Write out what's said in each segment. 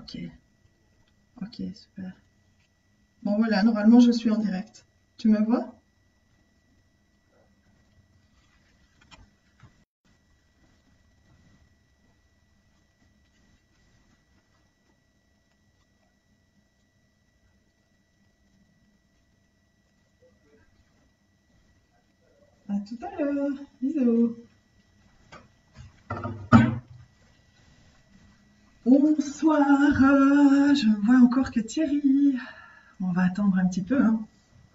Ok, ok, super. Bon voilà, normalement je suis en direct. Tu me vois? À tout à l'heure. Bisous. Bonsoir, je vois encore que Thierry. On va attendre un petit peu, hein.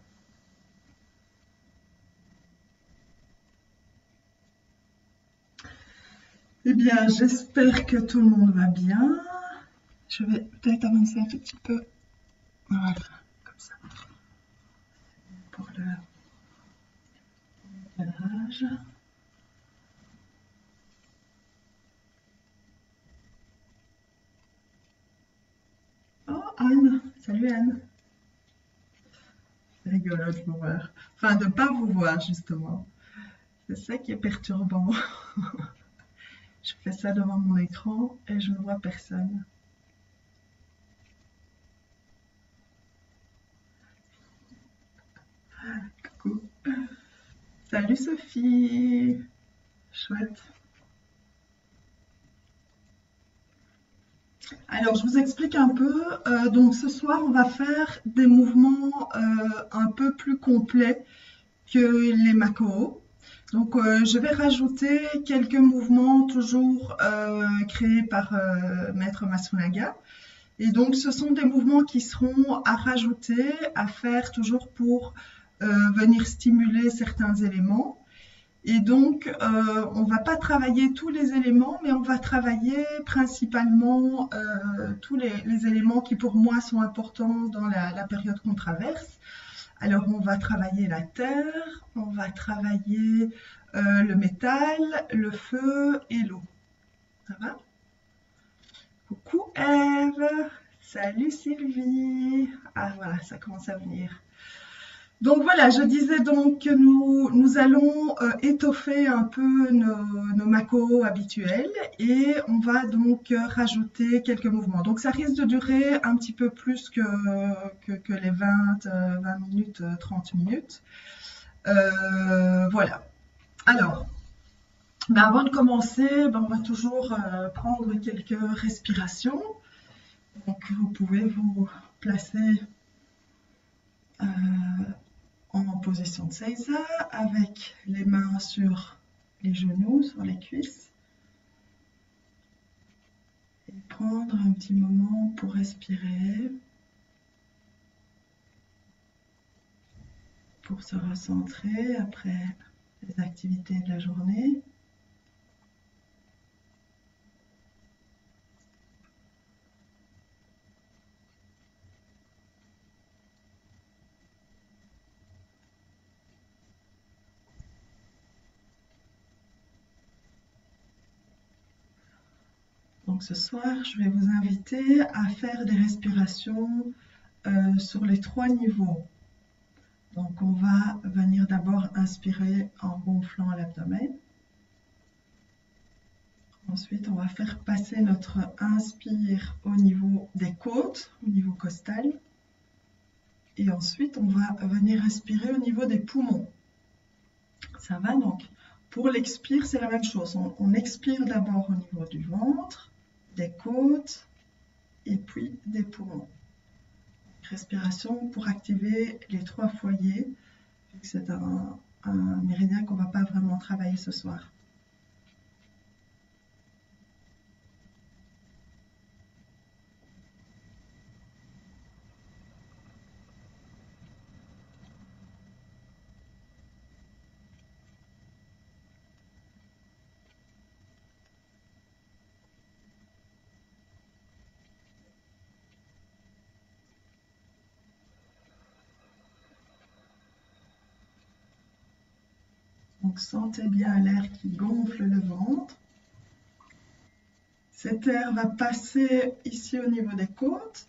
Eh bien, j'espère que tout le monde va bien. Je vais peut-être avancer un tout petit peu. Voilà, comme ça, pour le cadrage. Oh, Anne. Salut Anne. C'est rigolo de vous voir. Enfin, de ne pas vous voir, justement. C'est ça qui est perturbant. Je fais ça devant mon écran et je ne vois personne. Coucou. Salut Sophie. Chouette. Alors, je vous explique un peu. Donc, ce soir, on va faire des mouvements un peu plus complets que les Makao. Donc, je vais rajouter quelques mouvements toujours créés par Maître Masunaga. Et donc, ce sont des mouvements qui seront à rajouter, à faire toujours pour venir stimuler certains éléments. Et donc, on ne va pas travailler tous les éléments, mais on va travailler principalement tous les éléments qui pour moi sont importants dans la période qu'on traverse. Alors, on va travailler la terre, on va travailler le métal, le feu et l'eau. Ça va? Coucou Eve! Salut Sylvie! Ah voilà, ça commence à venir. Donc voilà, je disais donc que nous allons étoffer un peu nos macos habituels et on va donc rajouter quelques mouvements. Donc ça risque de durer un petit peu plus que les 20 minutes, 30 minutes. Voilà. Alors, ben avant de commencer, ben on va toujours prendre quelques respirations. Donc vous pouvez vous placer euh, en position de Seiza avec les mains sur les genoux, sur les cuisses. Et prendre un petit moment pour respirer, pour se recentrer après les activités de la journée. Donc ce soir, je vais vous inviter à faire des respirations sur les 3 niveaux. Donc on va venir d'abord inspirer en gonflant l'abdomen. Ensuite, on va faire passer notre inspire au niveau des côtes, au niveau costal. Et ensuite, on va venir respirer au niveau des poumons. Ça va donc? Pour l'expire, c'est la même chose. On expire d'abord au niveau du ventre, des côtes et puis des poumons. Respiration pour activer les 3 foyers. C'est un méridien qu'on ne va pas vraiment travailler ce soir. Donc sentez bien l'air qui gonfle le ventre. Cet air va passer ici au niveau des côtes.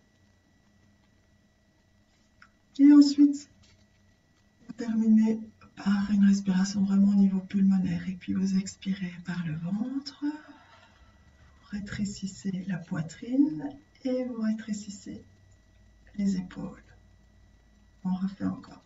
Et ensuite, vous terminez par une respiration vraiment au niveau pulmonaire. Et puis vous expirez par le ventre. rétrécissez la poitrine et vous rétrécissez les épaules. On refait encore.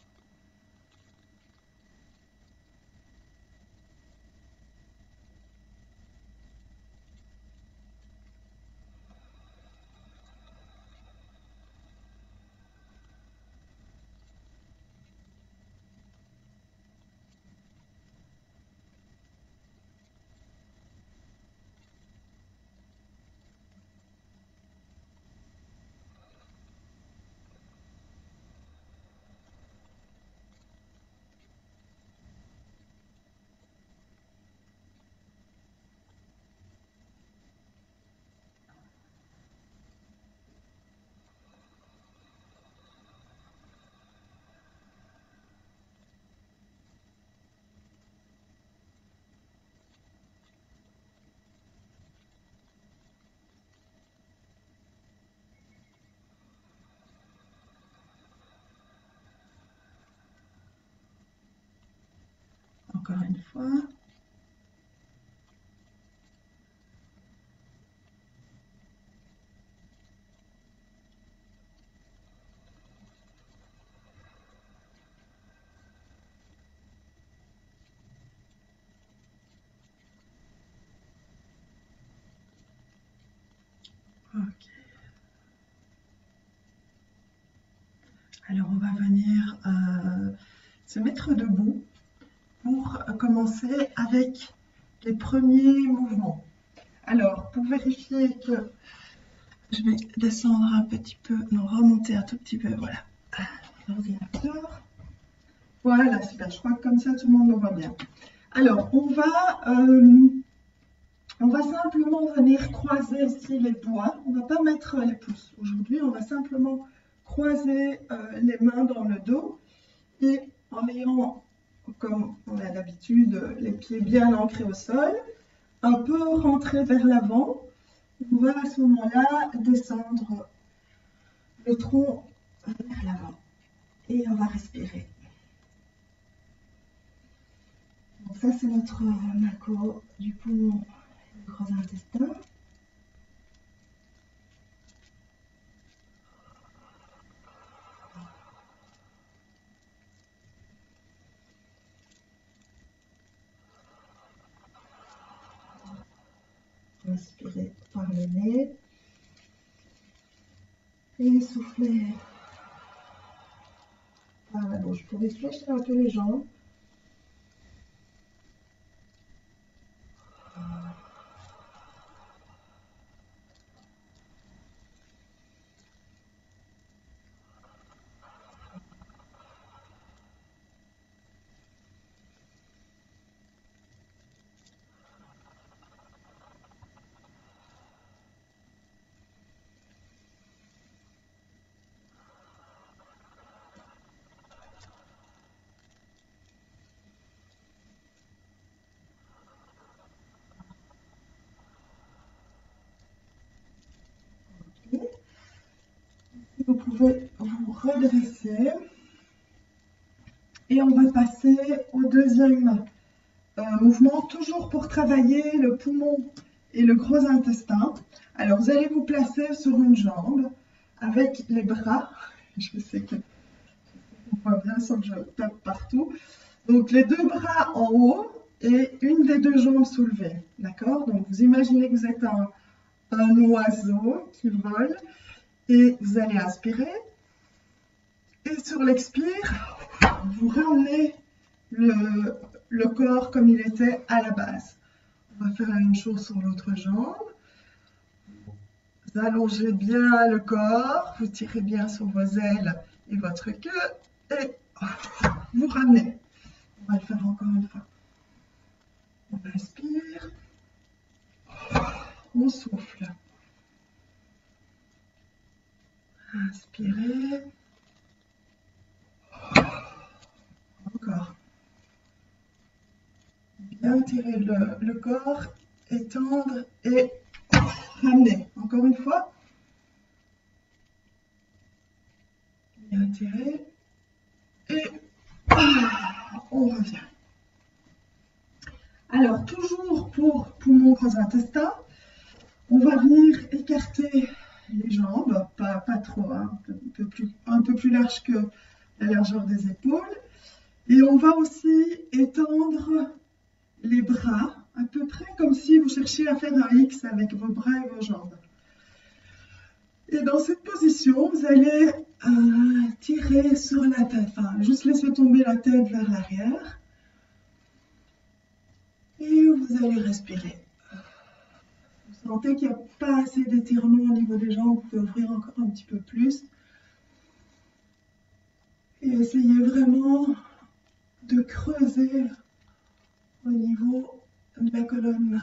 Encore une fois. Ok. Alors on va venir se mettre debout pour commencer avec les premiers mouvements. Alors pour vérifier que je vais descendre un petit peu, non remonter un tout petit peu, voilà, l'ordinateur. Voilà, super, je crois que comme ça tout le monde le voit bien. Alors on va simplement venir croiser ici les doigts, on ne va pas mettre les pouces. Aujourd'hui, on va simplement croiser les mains dans le dos et en ayant, comme on a l'habitude, les pieds bien ancrés au sol, un peu rentrés vers l'avant. On va à ce moment-là descendre le tronc vers l'avant et on va respirer. Donc ça, c'est notre Mako du poumon et du gros intestin. Inspirez par le nez et soufflez par la bouche. Vous pouvez fléchir un peu les jambes. Vous pouvez vous redresser et on va passer au deuxième mouvement, toujours pour travailler le poumon et le gros intestin. Alors vous allez vous placer sur une jambe avec les bras, je sais que on voit bien sans que je tape partout, donc les deux bras en haut et une des deux jambes soulevées, d'accord? Donc vous imaginez que vous êtes un oiseau qui vole et vous allez inspirer et sur l'expire, vous ramenez le corps comme il était à la base. On va faire la même chose sur l'autre jambe. Vous allongez bien le corps, vous tirez bien sur vos ailes et votre queue et vous ramenez. On va le faire encore une fois. On inspire, on souffle. Inspirez. Encore. Bien tirer le corps, étendre et ramener. Encore une fois. Bien tirer. Et on revient. Alors, toujours pour poumon, gros intestin, On va venir écarter les jambes, pas trop, hein, un peu plus large que la largeur des épaules. Et on va aussi étendre les bras, à peu près comme si vous cherchiez à faire un X avec vos bras et vos jambes. Et dans cette position, vous allez tirer sur la tête, enfin, juste laisser tomber la tête vers l'arrière. Et vous allez respirer. Vous sentez qu'il n'y a pas assez d'étirement au niveau des jambes, vous pouvez ouvrir encore un petit peu plus. Et essayez vraiment de creuser au niveau de la colonne.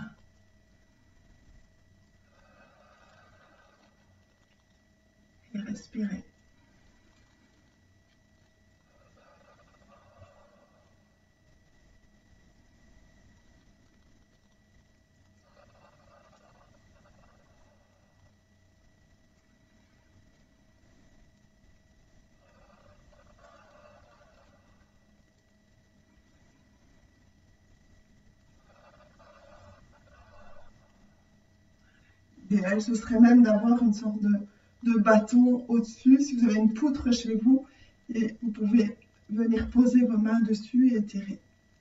Et respirez. L'idéal, ce serait même d'avoir une sorte de bâton au-dessus, si vous avez une poutre chez vous, et vous pouvez venir poser vos mains dessus et étirer.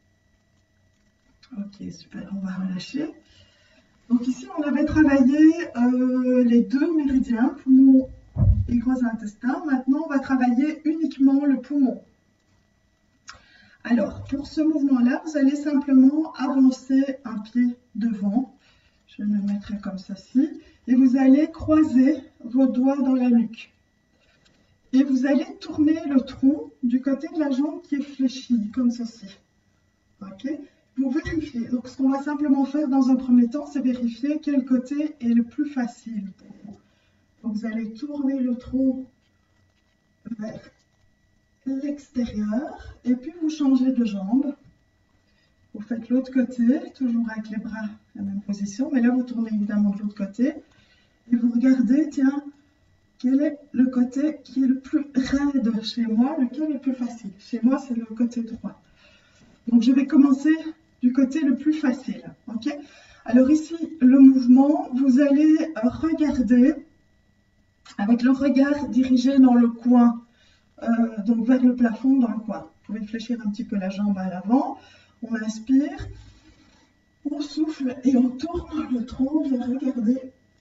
Ok, super, on va relâcher. Donc ici, on avait travaillé les deux méridiens, poumon et gros intestin. Maintenant, on va travailler uniquement le poumon. Alors, pour ce mouvement-là, vous allez simplement avancer un pied devant. Je me mettrai comme ceci. Et vous allez croiser vos doigts dans la nuque. Et vous allez tourner le tronc du côté de la jambe qui est fléchi, comme ceci. Ok? Vous vérifiez. Donc, ce qu'on va simplement faire dans un premier temps, c'est vérifier quel côté est le plus facile pour vous. Donc, vous allez tourner le tronc vers l'extérieur et puis vous changez de jambe. Vous faites l'autre côté, toujours avec les bras, la même position, mais là, vous tournez évidemment de l'autre côté. Et vous regardez, tiens, quel est le côté qui est le plus raide chez moi, lequel est le plus facile. Chez moi, c'est le côté droit. Donc, je vais commencer du côté le plus facile. Ok? Alors ici, le mouvement, vous allez regarder avec le regard dirigé dans le coin, donc vers le plafond dans le coin. Vous pouvez fléchir un petit peu la jambe à l'avant. On inspire, on souffle et on tourne le tronc, on va regarder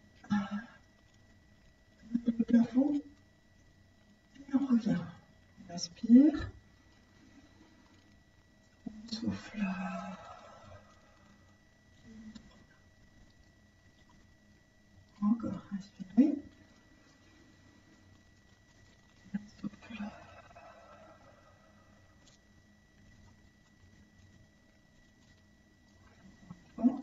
le plafond et on revient. On inspire, on souffle. Encore, inspirez. Souffle. Bon.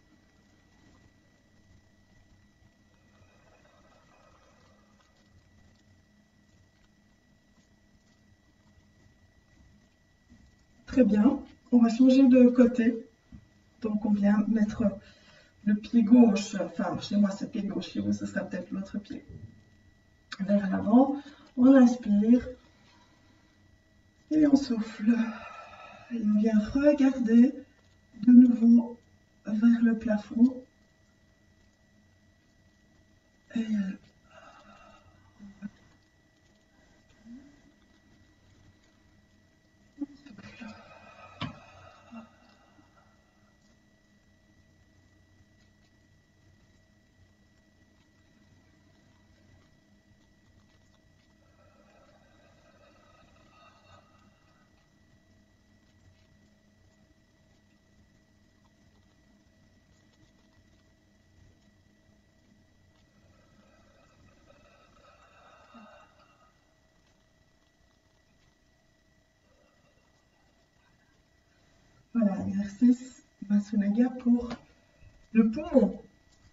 Très bien, on va changer de côté. Donc on vient mettre le pied gauche, enfin chez moi c'est pied gauche, chez vous ce sera peut-être l'autre pied. Vers l'avant, on inspire et on souffle. Et on vient regarder de nouveau vers le plafond. Et voilà, exercice Masunaga pour le poumon.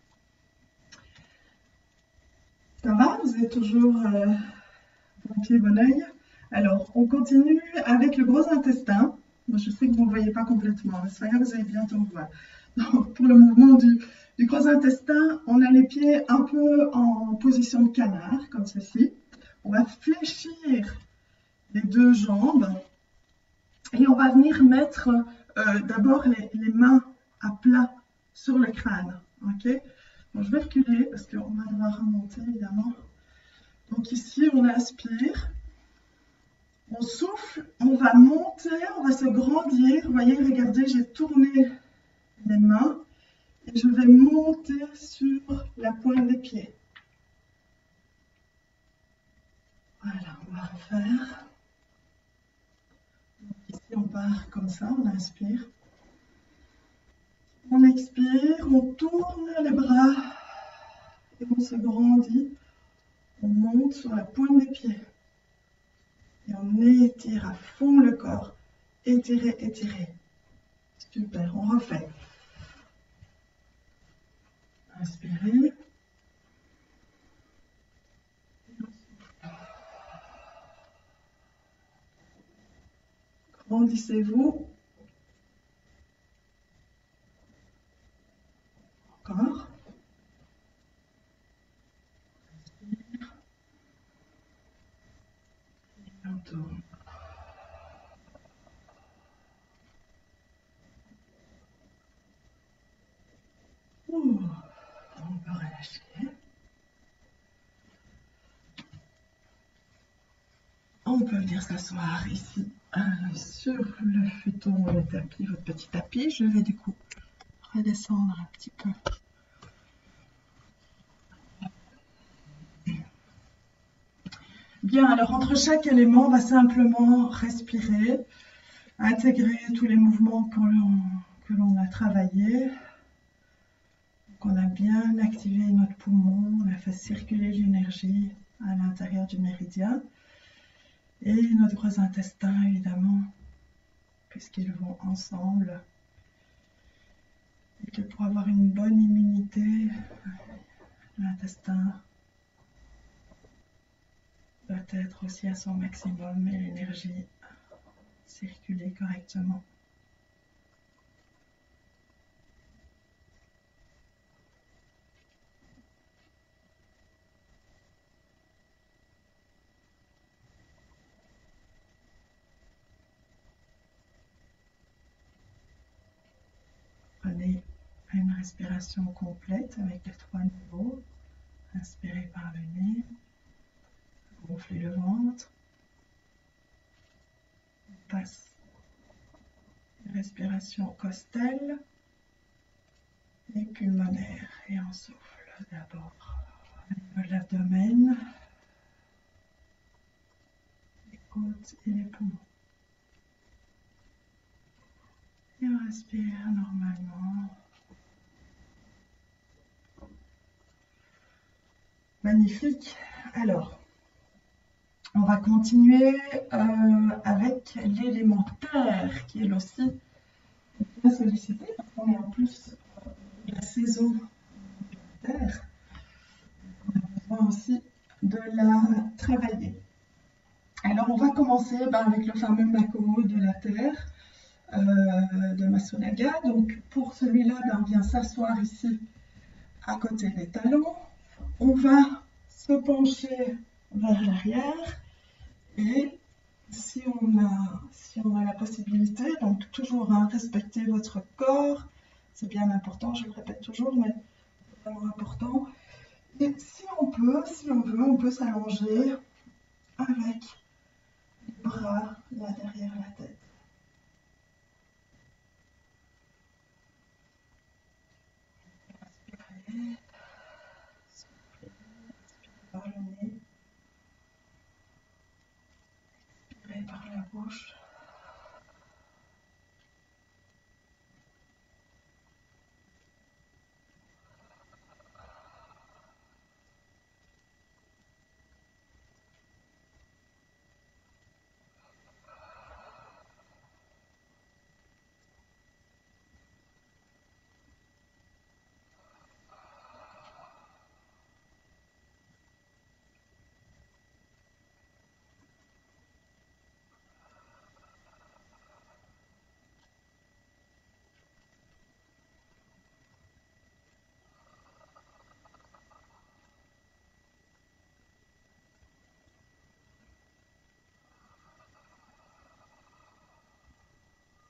Ça va? Vous êtes toujours bon pied, bon oeil? Alors, on continue avec le gros intestin. Moi, je sais que vous ne voyez pas complètement, mais c'est pas grave, vous allez bientôt voir. Donc, pour le mouvement du gros intestin, on a les pieds un peu en position de canard, comme ceci. On va fléchir les deux jambes et on va venir mettre d'abord les mains à plat sur le crâne. Okay? Bon, je vais reculer parce qu'on va devoir remonter évidemment. Donc ici, on inspire, on souffle, on va monter, on va se grandir. Vous voyez, regardez, j'ai tourné les mains et je vais monter sur la pointe des pieds. Voilà, on va refaire. Donc ici, on part comme ça, on inspire. On expire, on tourne les bras et on se grandit. On monte sur la pointe des pieds. Et on étire à fond le corps. Étirer, étirer. Super, on refait. Inspirez. Grandissez-vous. Encore. Inspire. Et on tourne. Ouh, on peut relâcher. On peut venir s'asseoir ici sur le futon, le tapis, votre petit tapis. Je vais du coup redescendre un petit peu. Bien, alors entre chaque élément, on va simplement respirer, intégrer tous les mouvements que l'on a travaillés. Donc on a bien activé notre poumon, on a fait circuler l'énergie à l'intérieur du méridien. Et notre gros intestin, évidemment, puisqu'ils vont ensemble. Et que pour avoir une bonne immunité, l'intestin doit être aussi à son maximum et l'énergie circuler correctement. Prenez une respiration complète avec les 3 niveaux. Inspirez par le nez, gonflez le ventre. On passe une respiration costelle et pulmonaire. Et on souffle d'abord au niveau de l'abdomen, les côtes et les poumons. Et on respire normalement. Magnifique. Alors, on va continuer avec l'élément terre qui est aussi bien sollicité parce qu'on est en plus de la saison de terre. On a besoin aussi de la travailler. Alors, on va commencer avec le fameux Mako de la terre de Masunaga. Donc, pour celui-là, on vient s'asseoir ici à côté des talons. On va se pencher vers l'arrière et si on a la possibilité, donc toujours respecter votre corps, c'est bien important, je le répète toujours, mais c'est vraiment important. Et si on veut, on peut s'allonger avec les bras là derrière la tête. Inspirez, soufflez, inspirez par le nez, expirez par la bouche.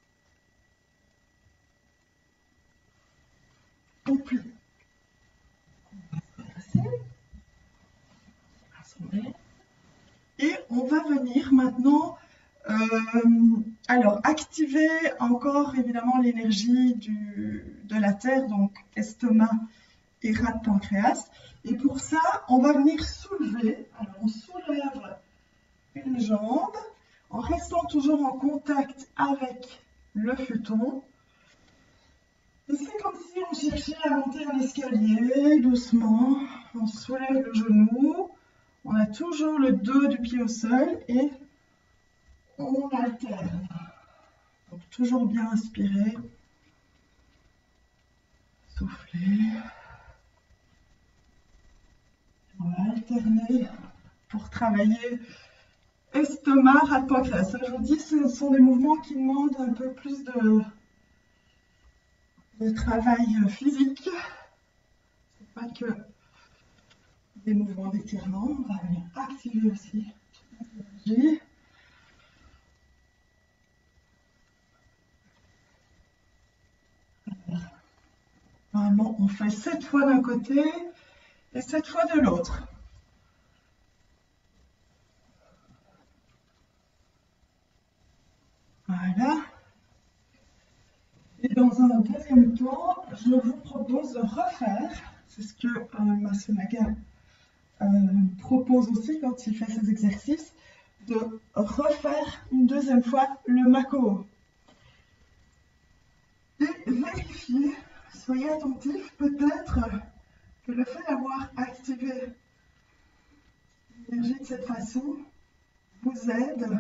On plie. Et on va venir maintenant alors activer encore évidemment l'énergie de la terre, donc estomac et rate pancréas. Et pour ça, on va venir soulever. Alors on soulève une jambe en restant toujours en contact avec le futon. Et c'est comme si on cherchait à monter un escalier doucement. On soulève le genou. On a toujours le dos du pied au sol et on alterne. Donc toujours bien inspirer. Souffler. On va alterner pour travailler estomac, rate pancréas. Je vous dis, ce sont des mouvements qui demandent un peu plus de travail physique. C'est pas que des mouvements d'étirement. On va venir activer aussi l'énergie. Normalement, on fait 7 fois d'un côté et 7 fois de l'autre. Voilà. Et dans un deuxième temps, je vous propose de refaire, c'est ce que Matsunaga propose aussi quand il fait ses exercices, de refaire une deuxième fois le Makoho. Et vérifiez, soyez attentifs, peut-être que le fait d'avoir activé l'énergie de cette façon vous aide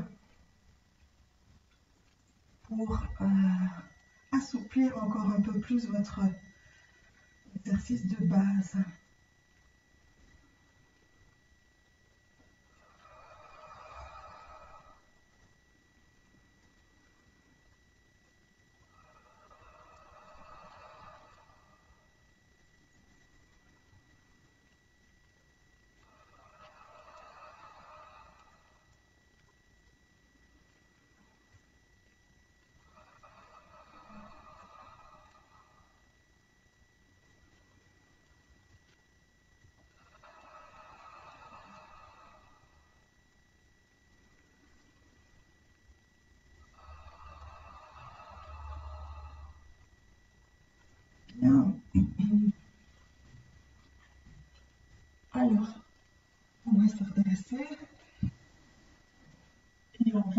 pour assouplir encore un peu plus votre exercice de base. Bien. Alors, on va se redresser et on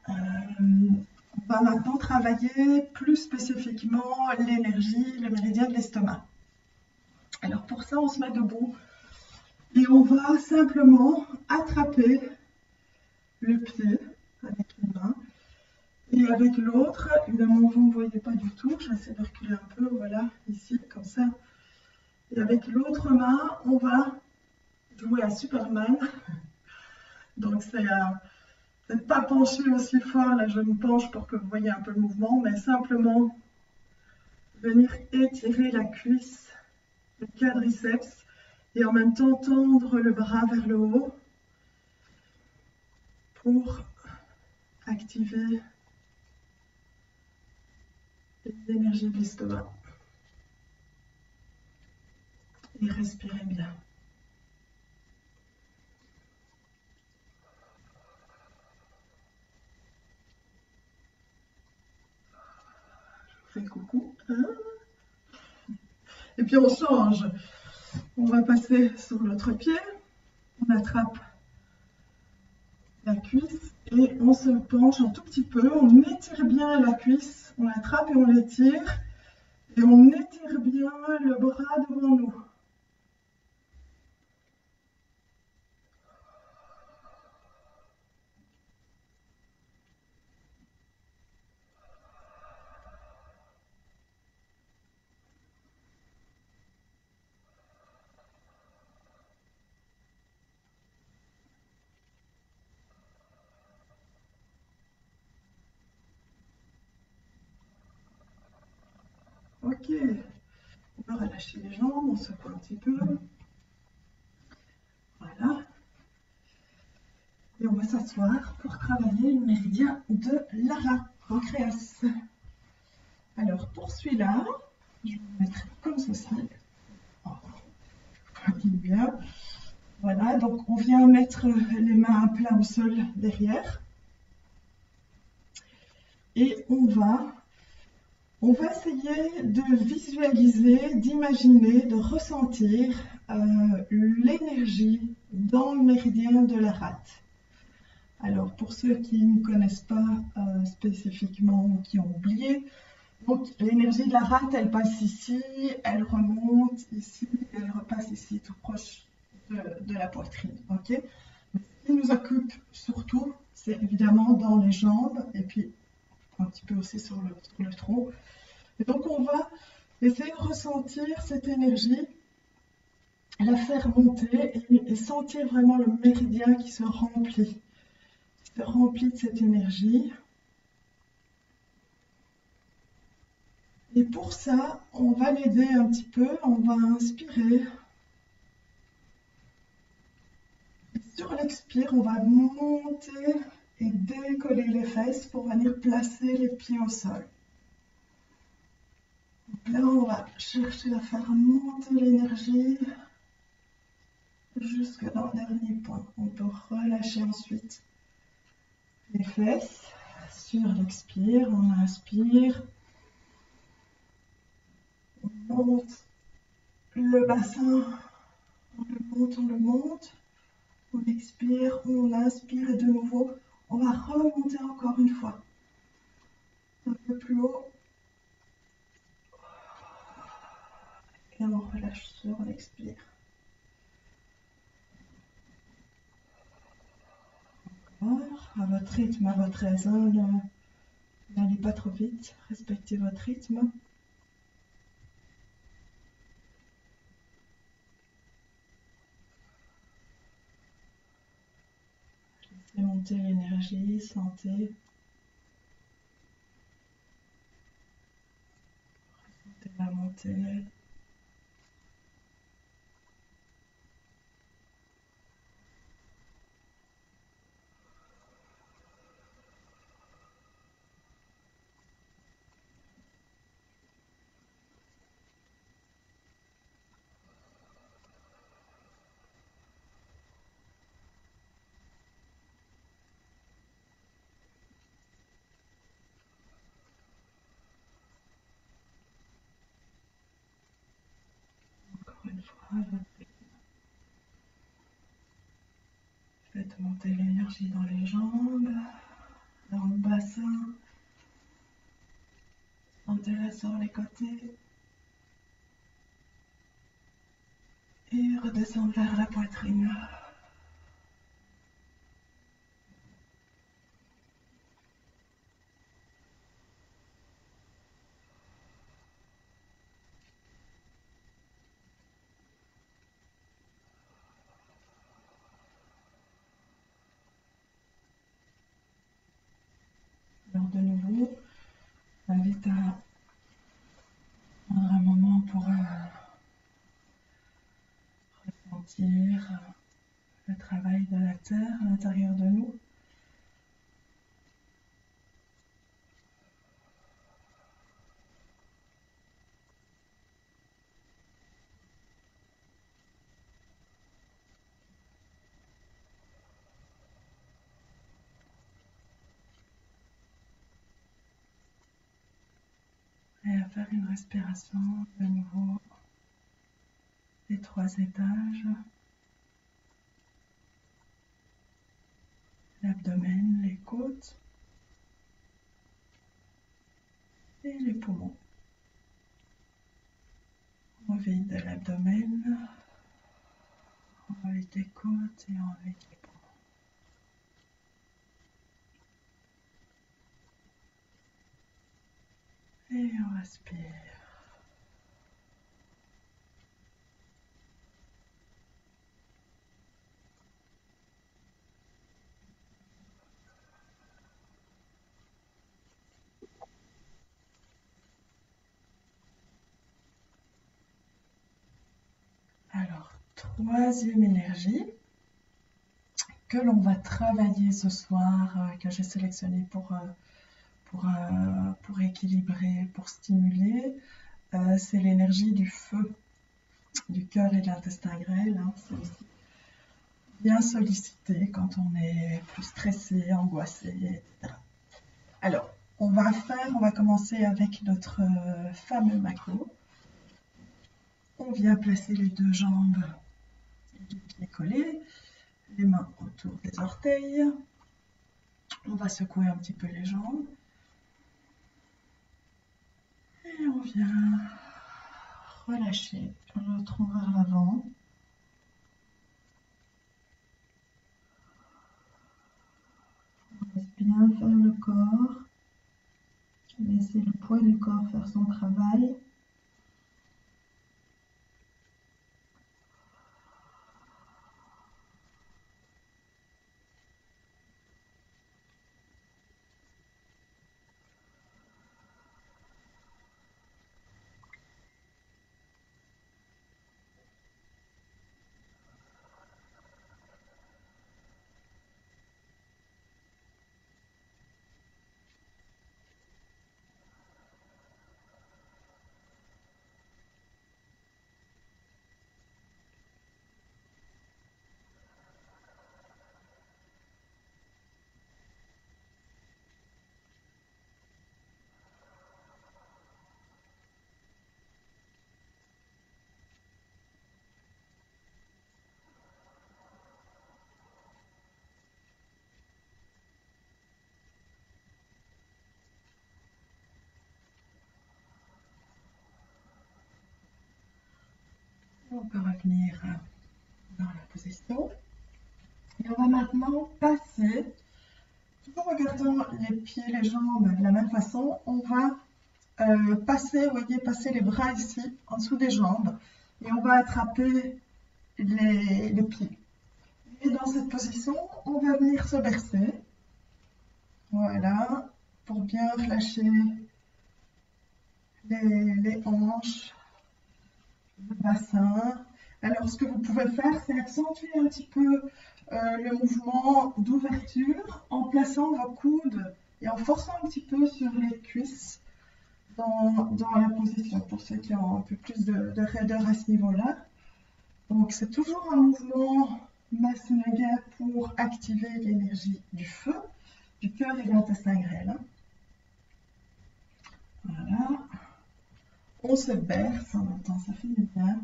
va maintenant travailler plus spécifiquement l'énergie, le méridien de l'estomac. Alors pour ça, on se met debout et on va simplement attraper le pied avec une main et avec l'autre, évidemment vous ne voyez pas du tout, j'essaie de reculer un peu, voilà, ici, comme ça. Et avec l'autre main, on va jouer à Superman. Donc c'est ne pas pencher aussi fort, là je me penche pour que vous voyez un peu le mouvement, mais simplement venir étirer la cuisse, le quadriceps, et en même temps tendre le bras vers le haut pour activer l'énergie de l'estomac. Et respirez bien. Je vous fais coucou. Et puis on change. On va passer sur l'autre pied. On attrape la cuisse et on se penche un tout petit peu. On étire bien la cuisse. On l'attrape et on l'étire. Et on étire bien le bras devant nous. Ok. On va relâcher les jambes, on secoue un petit peu. Voilà. Et on va s'asseoir pour travailler le méridien de Lara pancréas. Alors pour celui-là, je vais me mettre comme ceci. Oh, bien. Voilà, donc on vient mettre les mains à plat au sol derrière et on va essayer de visualiser, d'imaginer, de ressentir l'énergie dans le méridien de la rate. Alors pour ceux qui ne connaissent pas spécifiquement ou qui ont oublié, donc l'énergie de la rate, elle passe ici, elle remonte ici, elle repasse ici, tout proche de la poitrine. Ok. Mais ce qui nous occupe surtout, c'est évidemment dans les jambes et puis un petit peu aussi sur le tronc. Et donc on va essayer de ressentir cette énergie, la faire monter et sentir vraiment le méridien qui se remplit de cette énergie. Et pour ça, on va l'aider un petit peu, on va inspirer. Et sur l'expire, on va monter et décoller les fesses pour venir placer les pieds au sol. Donc là, on va chercher à faire monter l'énergie jusque dans le dernier point. On peut relâcher ensuite les fesses. Sur l'expire, on inspire. On monte le bassin, on le monte. On expire, on inspire et de nouveau, on va remonter encore une fois. Un peu plus haut. Et on relâche sur l'expire. Encore, à votre rythme, à votre aise. N'allez pas trop vite, respectez votre rythme. Laissez monter l'énergie, sentez. Ressentez la montée. Encore une fois, faites monter l'énergie dans les jambes, dans le bassin. Sentez-la sur les côtés. Et redescendre vers la poitrine. Alors de nouveau, j'invite à prendre un moment pour ressentir le travail de la terre à l'intérieur de nous. Et à faire une respiration de nouveau des 3 étages. L'abdomen, les côtes et les poumons. On vide l'abdomen, on vide les côtes et on vide les poumons. Et on respire. Alors, troisième énergie que l'on va travailler ce soir, que j'ai sélectionné pour équilibrer, pour stimuler, c'est l'énergie du feu, du cœur et de l'intestin grêle, hein, celle-ci. bien sollicité quand on est plus stressé, angoissé, etc. Alors, on va commencer avec notre fameux Mako. On vient placer les deux jambes et les pieds collés, les mains autour des orteils. On va secouer un petit peu les jambes. Et on vient relâcher le tronc vers l'avant. On laisse bien faire le corps. Laisser le poids du corps faire son travail. On peut revenir dans la position. Et on va maintenant passer, tout en regardant les pieds, les jambes de la même façon, on va passer, vous voyez, passer les bras ici, en dessous des jambes, et on va attraper les pieds. Et dans cette position, on va venir se bercer. Voilà, pour bien relâcher les hanches, le bassin. Alors, ce que vous pouvez faire, c'est accentuer un petit peu le mouvement d'ouverture en plaçant vos coudes et en forçant un petit peu sur les cuisses dans la position, pour ceux qui ont un peu plus de raideur à ce niveau-là. Donc, c'est toujours un mouvement Masunaga pour activer l'énergie du feu, du cœur et de l'intestin grêle. Voilà. On se berce en même temps, ça fait du bien.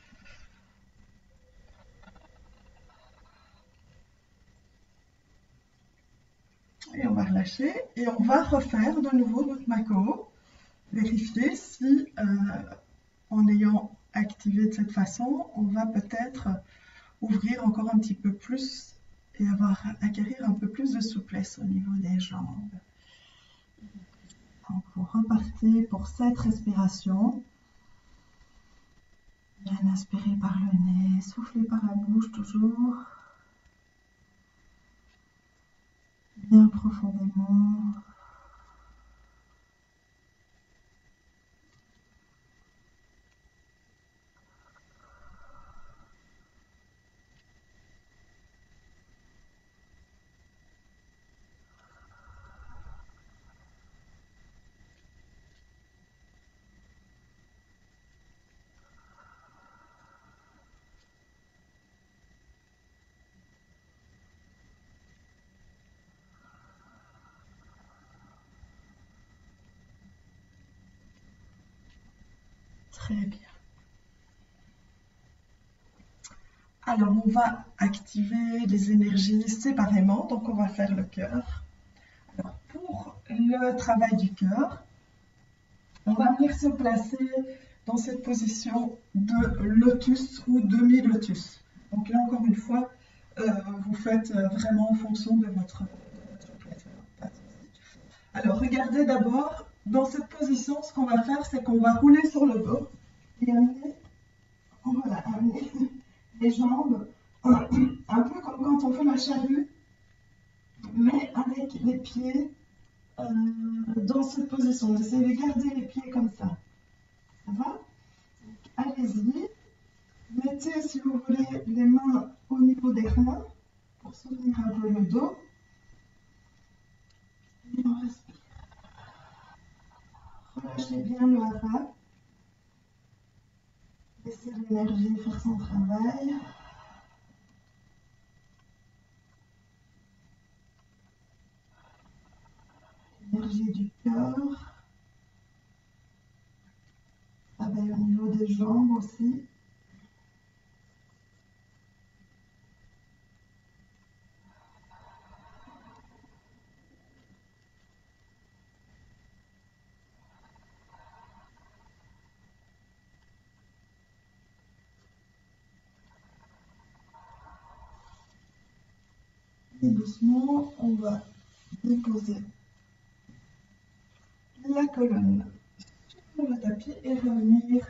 Et on va relâcher et on va refaire de nouveau notre Mako. Vérifier si, en ayant activé de cette façon, on va peut-être ouvrir encore un petit peu plus et acquérir un peu plus de souplesse au niveau des jambes. Donc, vous repartez pour cette respiration. Bien inspirer par le nez, souffler par la bouche toujours. Bien profondément. Très bien. Alors, on va activer les énergies séparément. Donc, on va faire le cœur. Alors, pour le travail du cœur, on va venir se placer dans cette position de lotus ou demi-lotus. Donc là, encore une fois, vous faites vraiment en fonction de votre plaisir. Alors, regardez d'abord, dans cette position, ce qu'on va faire, c'est qu'on va rouler sur le dos et amener les jambes un peu comme quand on fait la charrue, mais avec les pieds dans cette position. Essayez de garder les pieds comme ça. Ça va? Allez-y. Mettez, si vous voulez, les mains au niveau des reins pour soutenir un peu le dos. Et on respire. Relâchez bien le hara. Laissez l'énergie faire son travail. l'énergie du cœur. Travaille au niveau des jambes aussi. Et doucement, on va déposer la colonne sur le tapis et revenir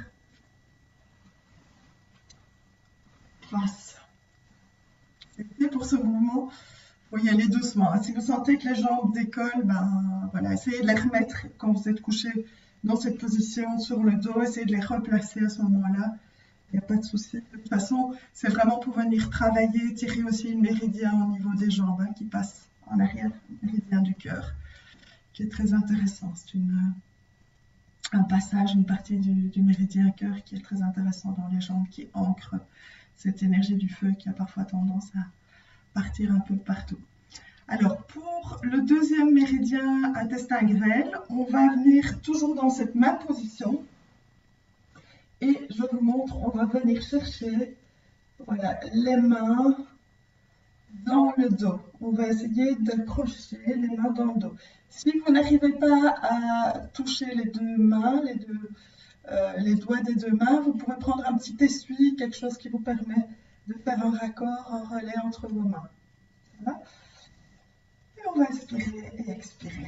face. Et pour ce mouvement, il faut y aller doucement. Si vous sentez que les jambes décollent, ben voilà, essayez de les remettre quand vous êtes couché dans cette position sur le dos, essayez de les replacer à ce moment-là. Il n'y a pas de souci. De toute façon, c'est vraiment pour venir travailler, tirer aussi une méridien au niveau des jambes qui passe en arrière, le méridien du cœur, qui est très intéressant. C'est un passage, une partie du méridien cœur qui est très intéressant dans les jambes, qui ancre cette énergie du feu qui a parfois tendance à partir un peu partout. Alors, pour le deuxième méridien intestin grêle, on va venir toujours dans cette même position. Et je vous montre, on va venir chercher voilà, les mains dans le dos. On va essayer d'accrocher les mains dans le dos. Si vous n'arrivez pas à toucher les deux mains, les doigts des deux mains, vous pouvez prendre un petit essuie, quelque chose qui vous permet de faire un raccord, un relais entre vos mains. Voilà. Et on va inspirer et expirer.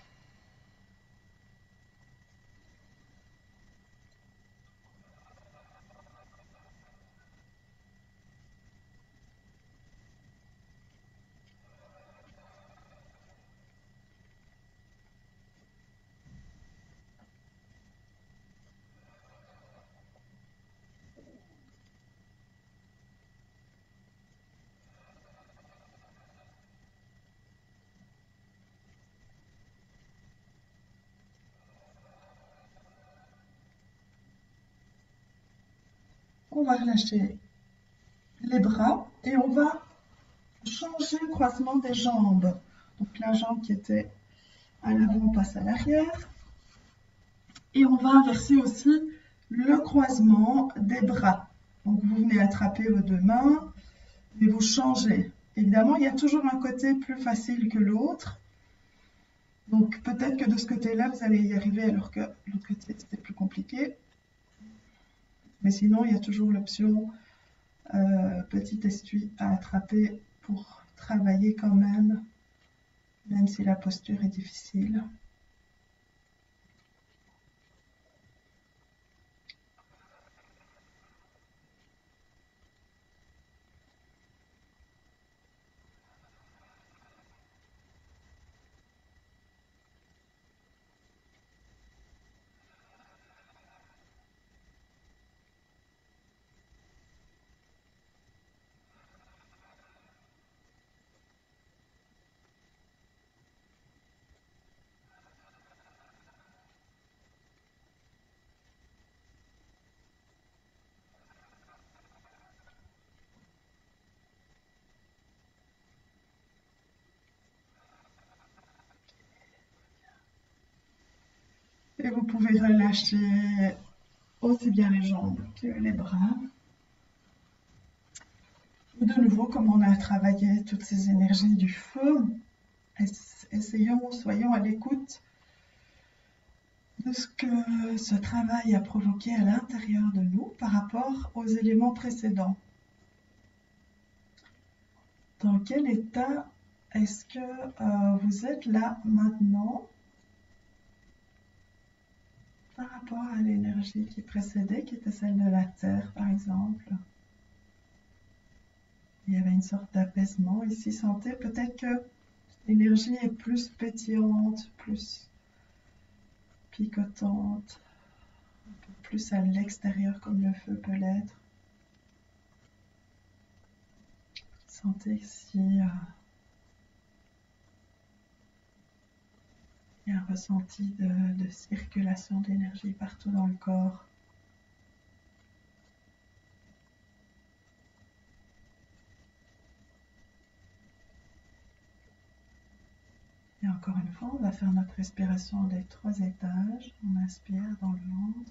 On va relâcher les bras et on va changer le croisement des jambes. Donc la jambe qui était à l'avant passe à l'arrière. Et on va inverser aussi le croisement des bras. Donc vous venez attraper vos deux mains et vous changez. Évidemment, il y a toujours un côté plus facile que l'autre. Donc peut-être que de ce côté-là, vous allez y arriver alors que l'autre côté, c'était plus compliqué. Mais sinon, il y a toujours l'option petit essuie à attraper pour travailler quand même si la posture est difficile. Et vous pouvez relâcher aussi bien les jambes que les bras. Et de nouveau, comme on a travaillé toutes ces énergies du feu, soyons à l'écoute de ce que ce travail a provoqué à l'intérieur de nous par rapport aux éléments précédents. Dans quel état est-ce que vous êtes là maintenant par rapport à l'énergie qui précédait, qui était celle de la Terre, par exemple? Il y avait une sorte d'apaisement. Ici, sentez peut-être que l'énergie est plus pétillante, plus picotante, un peu plus à l'extérieur comme le feu peut l'être. Sentez ici il y a un ressenti de circulation d'énergie partout dans le corps. Et encore une fois, on va faire notre respiration des 3 étages. On inspire dans le ventre.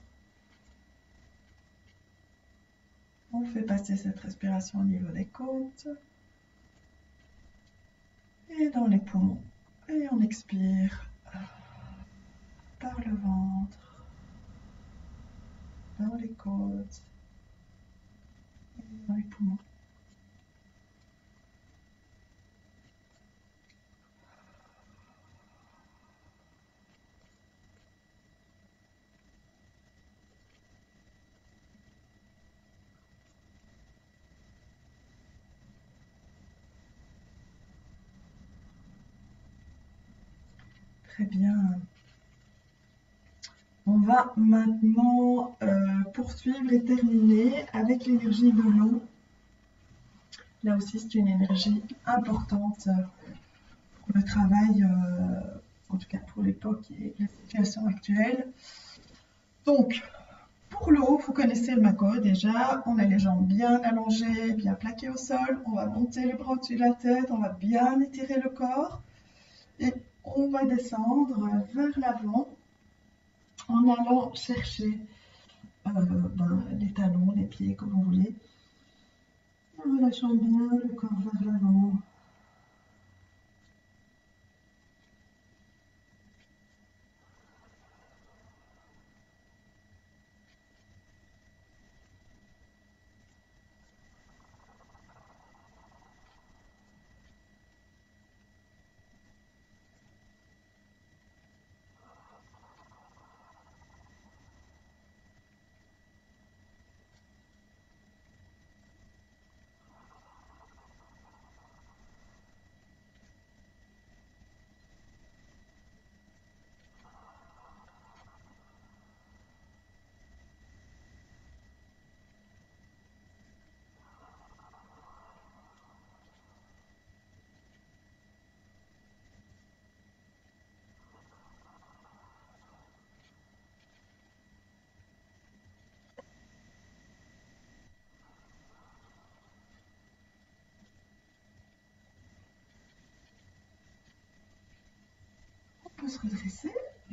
On fait passer cette respiration au niveau des côtes et dans les poumons. Et on expire par le ventre, dans les côtes et dans les poumons. Très bien. On va maintenant poursuivre et terminer avec l'énergie de l'eau. Là aussi, c'est une énergie importante pour le travail, en tout cas pour l'époque et la situation actuelle. Donc, pour l'eau, vous connaissez le Mako déjà. On a les jambes bien allongées, bien plaquées au sol. On va monter les bras au-dessus de la tête. On va bien étirer le corps. Et on va descendre vers l'avant en allant chercher les talons, les pieds, comme vous voulez. En relâchant bien le corps vers l'avant. On peut se redresser.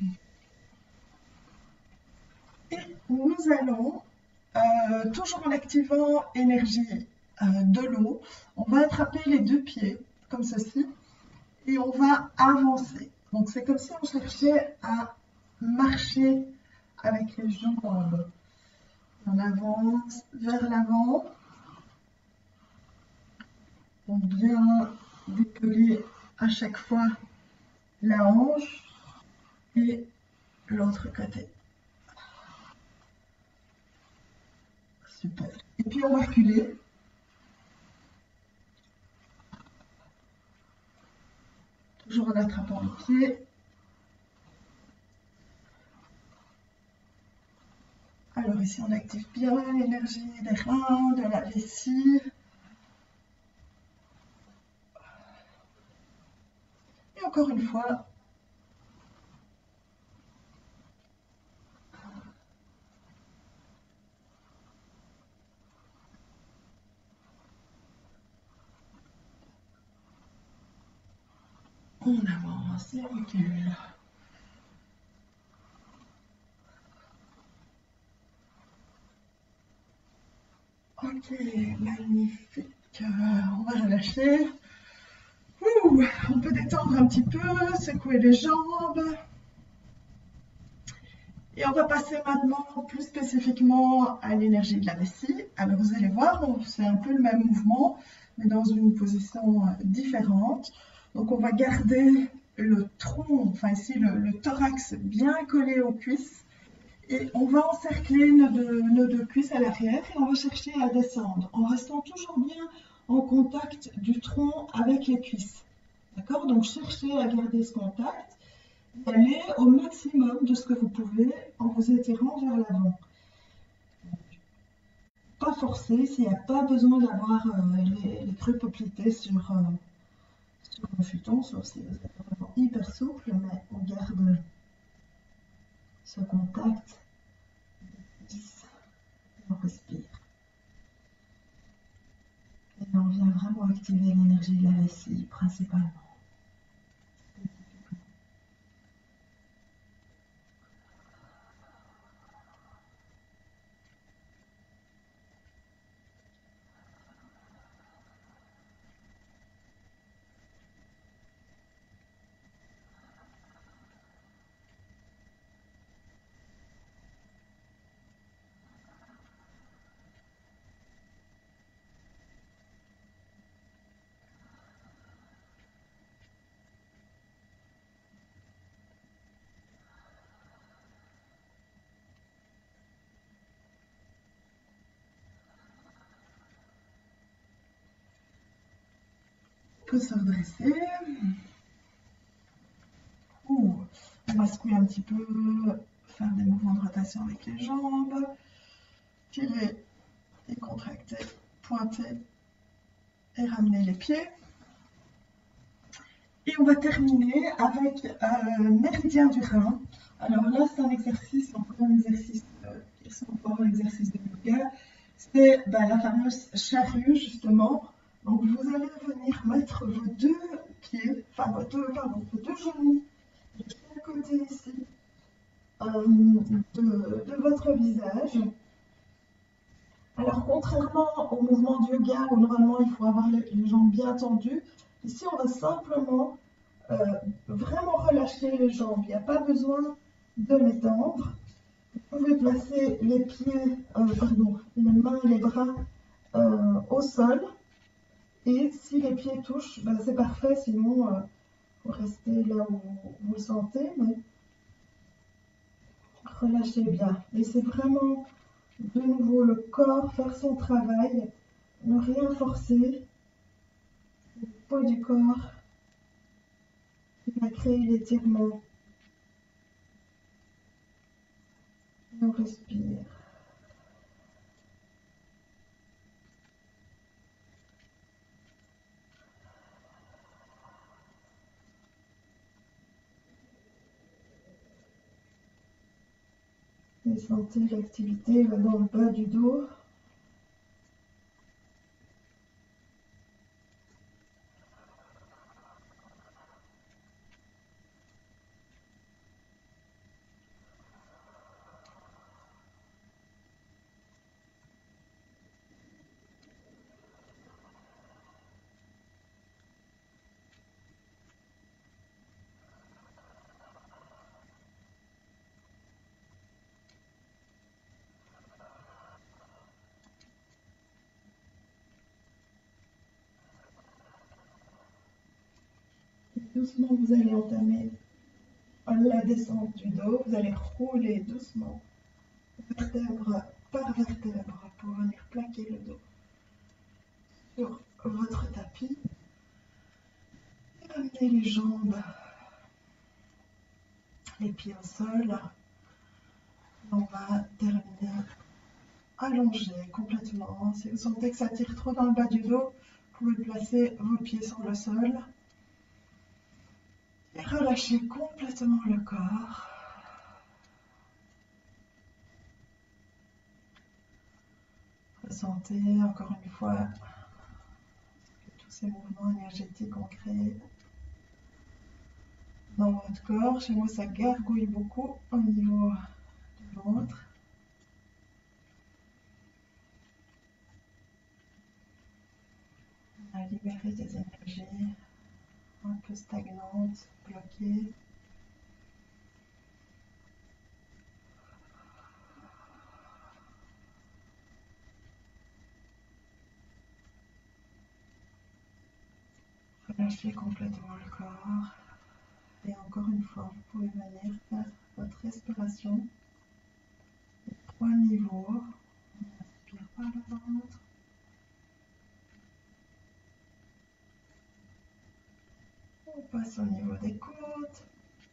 Et nous allons, toujours en activant énergie de l'eau, on va attraper les 2 pieds, comme ceci, et on va avancer. Donc c'est comme si on cherchait à marcher avec les jambes. On avance vers l'avant. On vient décoller à chaque fois la hanche et l'autre côté. Super. Et puis on va reculer. Toujours en attrapant les pieds. Alors ici on active bien l'énergie des reins, de la vessie. Et encore une fois, on avance et on recule. Ok, magnifique. On va relâcher. On peut détendre un petit peu, secouer les jambes. Et on va passer maintenant plus spécifiquement à l'énergie de la vessie. Alors vous allez voir, c'est un peu le même mouvement, mais dans une position différente. Donc on va garder le tronc, enfin ici le thorax bien collé aux cuisses. Et on va encercler nos 2 cuisses à l'arrière et on va chercher à descendre en restant toujours bien en contact du tronc avec les cuisses. D'accord? Donc cherchez à garder ce contact. Allez au maximum de ce que vous pouvez en vous étirant vers l'avant. Pas forcer, s'il n'y a pas besoin d'avoir les creux poplités sur le futon, sauf si vous êtes vraiment hyper souple, mais on garde ce contact. On respire. Et on vient vraiment activer l'énergie de la vessie principalement. peut se redresser. Ouh, on va secouer un petit peu, faire des mouvements de rotation avec les jambes, tirer et contracter, pointer et ramener les pieds. Et on va terminer avec méridien du rein. Alors là, c'est un exercice, encore un exercice qui ressemble encore à un exercice de yoga. C'est la fameuse charrue, justement. Donc vous allez venir mettre vos deux pieds, enfin vos deux genoux de chaque côté ici de votre visage. Alors contrairement au mouvement de yoga où normalement il faut avoir les jambes bien tendues, ici on va simplement vraiment relâcher les jambes. Il n'y a pas besoin de les tendre. Vous pouvez placer les pieds, les mains et les bras au sol. Et si les pieds touchent, c'est parfait, sinon vous restez là où vous le sentez, mais relâchez bien. Laissez vraiment de nouveau le corps faire son travail, ne rien forcer. Le poids du corps qui va créer l'étirement. Et on respire. Et sentez l'activité va dans le bas du dos. Doucement, vous allez entamer la descente du dos. Vous allez rouler doucement, vertèbre par vertèbre, pour venir plaquer le dos sur votre tapis. Et ramenez les jambes, les pieds au sol. On va terminer allongé complètement. Si vous sentez que ça tire trop dans le bas du dos, vous pouvez placer vos pieds sur le sol. Et relâchez complètement le corps. Ressentez encore une fois tous ces mouvements énergétiques ont créé dans votre corps. Chez moi, ça gargouille beaucoup au niveau du ventre. On a libéré des énergies un peu stagnantes, bloquées. Relâchez complètement le corps. Et encore une fois, vous pouvez venir faire votre respiration. 3 niveaux. On inspire par le ventre. On passe au niveau des côtes.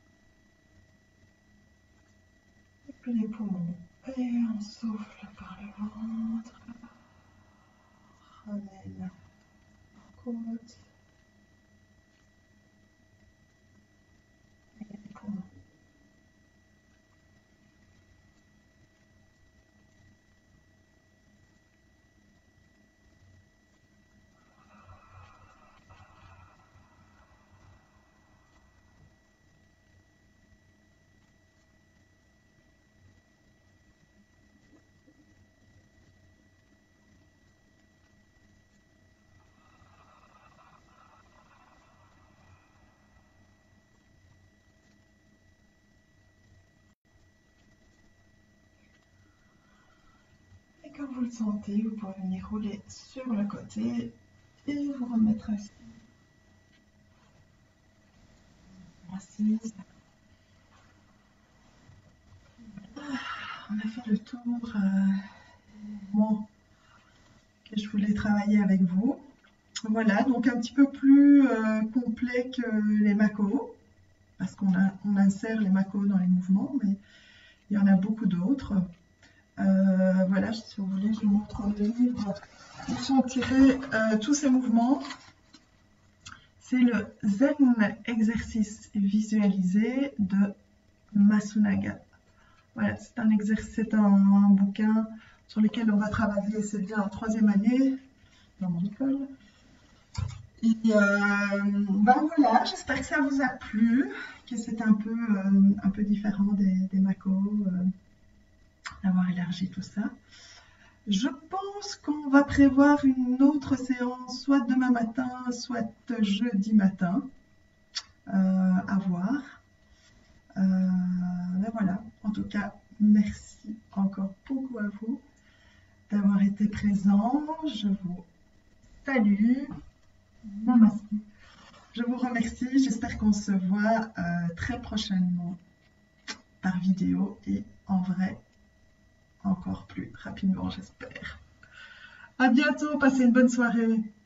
Et puis les poumons. Et on souffle par le ventre. Ramène aux côtes. Et les poumons. Et quand vous le sentez, vous pouvez venir rouler sur le côté et vous remettre assis. Assise. On a fait le tour que je voulais travailler avec vous. Voilà, donc un petit peu plus complet que les Mako, parce on insère les Mako dans les mouvements, mais il y en a beaucoup d'autres. Voilà, si vous voulez, je vous montre le livre où sont tirés tous ces mouvements. C'est le Zen exercice visualisé de Masunaga. Voilà, c'est un bouquin sur lequel on va travailler, c'est bien en 3e année dans mon école. Et ben voilà, j'espère que ça vous a plu, que c'est un peu différent des Mako, d'avoir élargi tout ça. Je pense qu'on va prévoir une autre séance, soit demain matin, soit jeudi matin, à voir. Ben voilà, en tout cas, merci encore beaucoup à vous d'avoir été présents. Je vous salue. Namaste. Je vous remercie. J'espère qu'on se voit très prochainement par vidéo et en vrai encore plus rapidement, j'espère. À bientôt. Passez une bonne soirée.